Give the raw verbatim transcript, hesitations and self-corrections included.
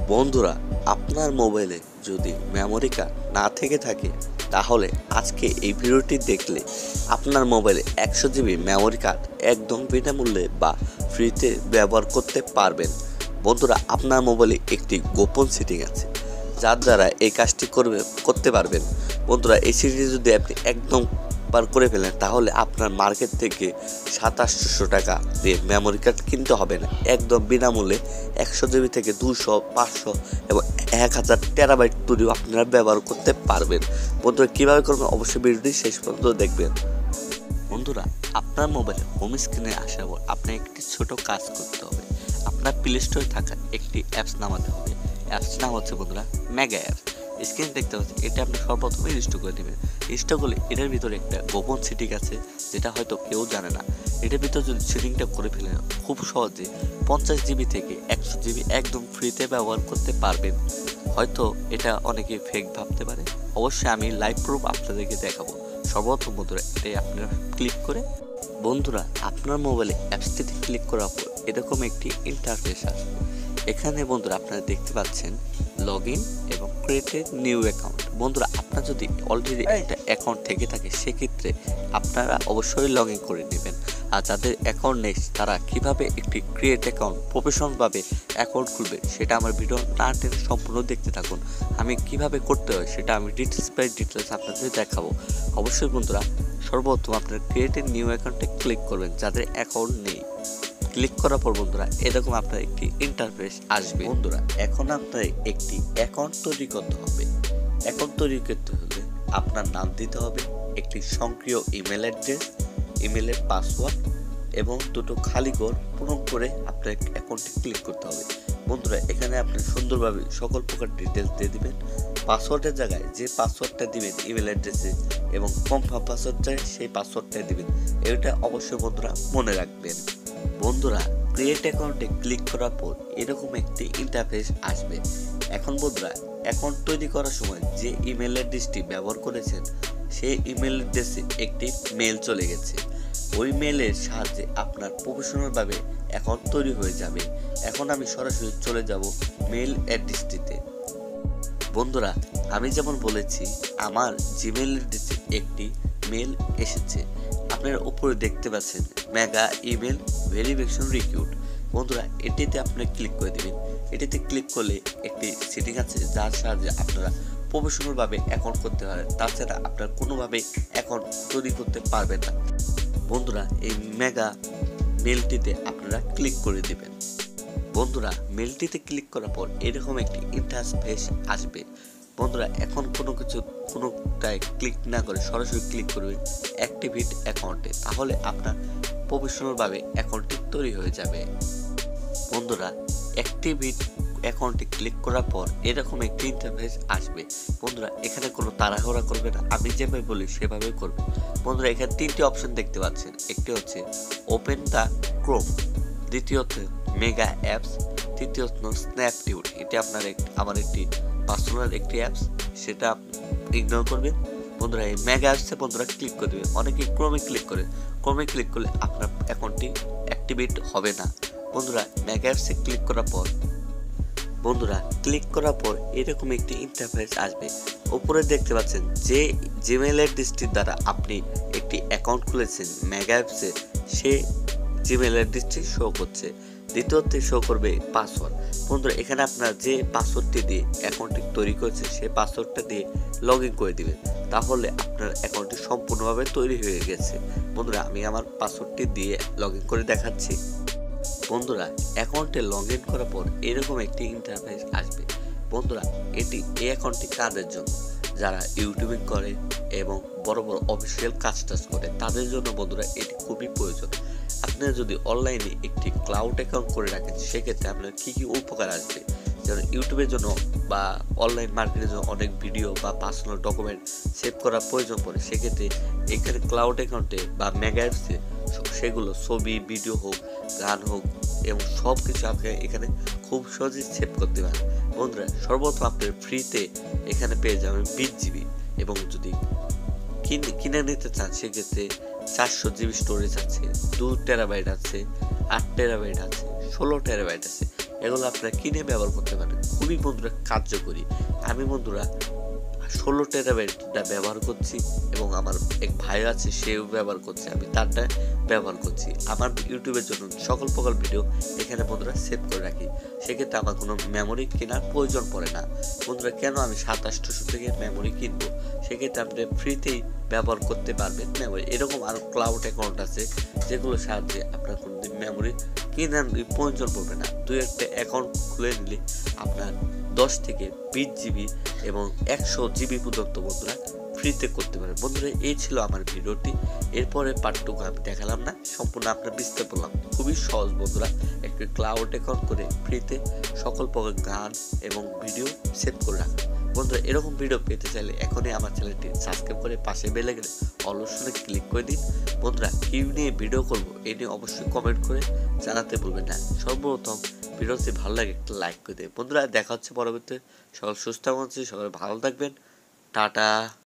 বন্ধুরা, আপনার মোবাইলে যদি মেমোরি কার্ড না থেকে থাকে তাহলে আজকে এই ভিডিওটি দেখলে আপনার মোবাইলে একশো জিবি মেমোরি কার্ড একদম বিনামূল্যে বা ফ্রিতে ব্যবহার করতে পারবেন। বন্ধুরা, আপনার মোবাইলে একটি গোপন সেটিং আছে যার দ্বারা এই কাজটি করবে করতে পারবেন। বন্ধুরা, এই সেটিংটি যদি আপনি একদম বার করে ফেলেন তাহলে আপনার মার্কেট থেকে সাতাশশো টাকা দিয়ে মেমোরি কার্ড কিনতে হবে না, একদম বিনামূল্যে একশো জিবি থেকে দুশো পাঁচশো এবং এক হাজার টেরাবাইট তৈরি আপনারা ব্যবহার করতে পারবেন। বন্ধুরা, কীভাবে করবেন অবশ্যই ভিডিওটি শেষ পর্যন্ত দেখবেন। বন্ধুরা, আপনার মোবাইলে হোম স্ক্রিনে আসার পর আপনার একটি ছোট কাজ করতে হবে। আপনার প্লে স্টোরে থাকা একটি অ্যাপস নামাতে হবে। অ্যাপস নাম হচ্ছে বন্ধুরা মেগা অ্যাপস। স্ক্রিন দেখতে পাচ্ছেন, এটা আপনি সর্বপ্রথমে ইনস্টল করে দেবেন। ইনস্টল করলে এটার ভিতরে একটা গোপন সেটিং আছে যেটা হয়তো কেউ জানে না। এটার ভিতরে যদি সেটিংটা করে ফেলেন খুব সহজে পঞ্চাশ জিবি থেকে একশো জিবি একদম ফ্রিতে ব্যবহার করতে পারবেন। হয়তো এটা অনেকে ফেক ভাবতে পারে, অবশ্যই আমি লাইভ প্রুফ আপনাদেরকে দেখাবো। সর্বপ্রথম বন্ধুরা এটাই আপনারা ক্লিক করে বন্ধুরা আপনার মোবাইলে অ্যাপসটিতে ক্লিক করার পর এরকম একটি ইন্টারফেস আসবে। এখানে বন্ধুরা আপনারা দেখতে পাচ্ছেন লগ ইন এবং ক্রিয়েট নিউ অ্যাকাউন্ট। বন্ধুরা, আপনার যদি অলরেডি একটা অ্যাকাউন্ট থেকে থাকে সেক্ষেত্রে আপনারা অবশ্যই লগ ইন করে নেবেন। আর যাদের অ্যাকাউন্ট নেই তারা কিভাবে একটি ক্রিয়েট অ্যাকাউন্ট প্রফেশনালভাবে অ্যাকাউন্ট খুলবে সেটা আমার ভিডিও না টেনে সম্পূর্ণ দেখতে থাকুন। আমি কিভাবে করতে হয় সেটা আমি ডিটেলস বাই ডিটেলস আপনাদের দেখাবো। অবশ্যই বন্ধুরা, সর্বপ্রথম আপনারা ক্রিয়েট নিউ অ্যাকাউন্টে ক্লিক করবেন যাদের অ্যাকাউন্ট নেই। ক্লিক করার পর বন্ধুরা এরকম আপনার একটি ইন্টারফেস আসবে। বন্ধুরা, এখন আপনার একটি অ্যাকাউন্ট তৈরি করতে হবে। অ্যাকাউন্ট তৈরি করতে হলে আপনার নাম দিতে হবে, একটি সক্রিয় ইমেল অ্যাড্রেস, ইমেলের পাসওয়ার্ড এবং দুটো খালি ঘর পূরণ করে আপনার অ্যাকাউন্টে ক্লিক করতে হবে। বন্ধুরা, এখানে আপনি সুন্দরভাবে সকল প্রকার ডিটেলস দিয়ে দিবেন। পাসওয়ার্ডের জায়গায় যে পাসওয়ার্ডটা দিবেন ইমেল অ্যাড্রেসে এবং কনফার্ম পাসওয়ার্ড চাই সেই পাসওয়ার্ডটা দিবেন। এটা অবশ্যই বন্ধুরা মনে রাখবেন। বন্ধুরা, ক্রিয়েট অ্যাকাউন্টে ক্লিক করার পর এরকম একটি ইন্টারফেস আসবে। এখন বন্ধুরা, অ্যাকাউন্ট তৈরি করার সময় যে ইমেল অ্যাড্রেসটি ব্যবহার করেছেন সেই ইমেল অ্যাড্রেসে একটি মেল চলে গেছে। ওই মেলের সাহায্যে আপনার প্রফেশনালভাবে অ্যাকাউন্ট তৈরি হয়ে যাবে। এখন আমি সরাসরি চলে যাব মেল অ্যাড্রেসটিতে। বন্ধুরা, আমি যেমন বলেছি আমার জিমেল অ্যাড্রেসে একটি মেল এসেছে। আপনারা উপরে দেখতে পাচ্ছেন মেগা ইমেল ভেরিফিকেশন রিক্রুট। বন্ধুরা, এটিতে আপনি ক্লিক করে দেবেন। এটিতে ক্লিক করলে একটি সেটিং আছে যার সাহায্যে আপনারা প্রফেশনালভাবে অ্যাকাউন্ট করতে পারেন, তাছাড়া আপনারা কোনোভাবে অ্যাকাউন্ট তৈরি করতে পারবেন না। বন্ধুরা, এই মেগা মেলটিতে আপনারা ক্লিক করে দেবেন। বন্ধুরা, মেলটিতে ক্লিক করার পর এরকম একটি ইন্টারফেস আসবে। বন্ধুরা, এখন কোনো কিছু কোনোটায় ক্লিক না করে সরাসরি ক্লিক করবে অ্যাক্টিভেট অ্যাকাউন্টে, তাহলে আপনার প্রফেশনালভাবে অ্যাকাউন্টটি তৈরি হয়ে যাবে। বন্ধুরা, অ্যাক্টিভেট অ্যাকাউন্টে ক্লিক করার পর এরকম একটি ইন্টারফেস আসবে। বন্ধুরা, এখানে কোনো তাড়াহুড়া করবে না, আমি যেভাবে বলি সেভাবেই করবে। বন্ধুরা, এখানে তিনটি অপশন দেখতে পাচ্ছেন। একটি হচ্ছে ওপেন দ্য ক্রোম, দ্বিতীয়ত মেগা অ্যাপস, তৃতীয়ত স্ন্যাপটিউট। এটি আপনার আমার একটি পার্সোনাল একটি অ্যাপস, সেটা ইগনোর করবেন। বন্ধুরা, এই মেগা অ্যাপসে বন্ধুরা ক্লিক করে দেবেন। অনেকে ক্রোমে ক্লিক করে, ক্রোমে ক্লিক করলে আপনার অ্যাকাউন্টটি অ্যাক্টিভেট হবে না। বন্ধুরা, মেগা অ্যাপসে ক্লিক করার পর বন্ধুরা ক্লিক করার পর এরকম একটি ইন্টারফেস আসবে। উপরে দেখতে পাচ্ছেন যে জিমেল অ্যাড্রেসটির দ্বারা আপনি একটি অ্যাকাউন্ট খুলেছেন মেগা অ্যাপসে, সে জিমেল অ্যাড্রেসটি শো করছে। দ্বিতীয়তে শো করবে পাসওয়ার্ড। বন্ধুরা, এখানে আপনার যে পাসওয়ার্ডটি দিয়ে অ্যাকাউন্টটি তৈরি করেছে সেই পাসওয়ার্ডটা দিয়ে লগ ইন করে দিবেন, তাহলে আপনার অ্যাকাউন্টটি সম্পূর্ণভাবে তৈরি হয়ে গেছে। বন্ধুরা, আমি আমার পাসওয়ার্ডটি দিয়ে লগ ইন করে দেখাচ্ছি। বন্ধুরা, অ্যাকাউন্টে লগ ইন করার পর এরকম একটি ইন্টারফেস আসবে। বন্ধুরা, এটি এই অ্যাকাউন্টটি কাদের জন্য? যারা ইউটিউবিং করে এবং বড় বড় অফিসিয়াল কাজ টাজ করে তাদের জন্য বন্ধুরা এটি খুবই প্রয়োজন। আপনারা যদি অনলাইনে একটি ক্লাউড অ্যাকাউন্ট করে রাখেন সেক্ষেত্রে আপনার কী কী উপকার আসবে, যেমন ইউটিউবের জন্য বা অনলাইন মার্কেটের জন্য অনেক ভিডিও বা পার্সোনাল ডকুমেন্ট সেভ করার প্রয়োজন পড়ে। সেক্ষেত্রে এখানে ক্লাউড অ্যাকাউন্টে বা মেগা অ্যাপসে সেগুলো ছবি, ভিডিও হোক, গান হোক এবং সব কিছু আপনি এখানে খুব সহজেই সেভ করতে পারেন। বন্ধুরা, সর্বপ্রথম আপনার ফ্রিতে এখানে পেয়ে যাবেন বিশ জিবি এবং যদি কিনে কিনে নিতে চান সেক্ষেত্রে চারশো জিবি স্টোরেজ আছে, দু টেরাবাইট আছে, আট টেরাবাইট আছে, ষোলো টেরাবাইট আছে। এগুলো আপনারা কিনে ব্যবহার করতে পারেন, খুবই বন্ধুরা কার্যকরী। আমি বন্ধুরা ষোলো টেরাবাইটটা ব্যবহার করছি এবং আমার এক ভাই আছে সেও ব্যবহার করছে, আমি তারটা ব্যবহার করছি। আমার ইউটিউবের জন্য সকল প্রকার ভিডিও এখানে বন্ধুরা সেভ করে রাখি, সেক্ষেত্রে আমার কোনো মেমোরি কেনার প্রয়োজন পড়ে না। বন্ধুরা কেন আমি সাত আটশোশো থেকে মেমোরি কিনবো, সেক্ষেত্রে আপনি ফ্রিতেই ব্যবহার করতে পারবেন মেমোরি। এরকম আরও ক্লাউড অ্যাকাউন্ট আছে যেগুলোর সাহায্যে আপনার কোনোদিন মেমোরি কেনার প্রয়োজন পড়বে না। দুই একটা অ্যাকাউন্ট খুলে নিলে আপনার দশ থেকে বিশ জিবি এবং একশো জিবি পর্যন্ত বন্ধুরা ফ্রিতে করতে পারেন। বন্ধুরা এই ছিল আমার ভিডিওটি, এরপরে পার্টটুকু আমি দেখালাম না, সম্পূর্ণ আপনার বিস্তার করলাম। খুবই সহজ বন্ধুরা, একটি ক্লাউড অ্যাকাউন্ট করে ফ্রিতে সকল প্রকার গান এবং ভিডিও সেভ করে রাখা। বন্ধুরা এরকম ভিডিও পেতে চাইলে এখনই আমার চ্যানেলটি সাবস্ক্রাইব করে পাশে বেলে গেলে অবশ্যই ক্লিক করে দিন। বন্ধুরা কি নিয়ে ভিডিও করব এই নিয়ে অবশ্যই কমেন্ট করে জানাতে ভুলবেন না। সর্বপ্রথম ভিডিওটি ভালো লাগে একটা লাইক করে দেবেন। বন্ধুরা দেখা হচ্ছে পরবর্তীতে, সকল সুস্থ থাকুন, সকলে ভালো থাকবেন, টাটা।